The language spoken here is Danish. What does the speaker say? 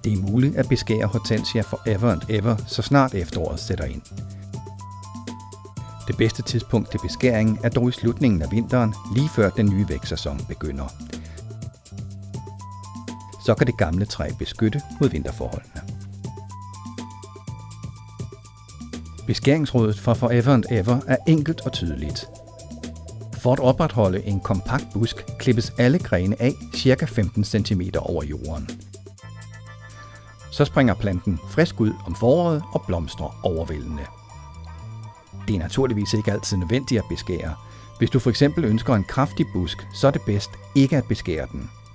Det er muligt at beskære hortensia forever and ever, så snart efteråret sætter ind. Det bedste tidspunkt til beskæring er dog i slutningen af vinteren, lige før den nye vækstsæson begynder. Så kan det gamle træ beskytte mod vinterforholdene. Beskæringsrådet for Forever and Ever er enkelt og tydeligt. For at opretholde en kompakt busk klippes alle grene af ca. 15 cm over jorden. Så springer planten frisk ud om foråret og blomstrer overvældende. Det er naturligvis ikke altid nødvendigt at beskære. Hvis du f.eks. ønsker en kraftig busk, så er det bedst ikke at beskære den.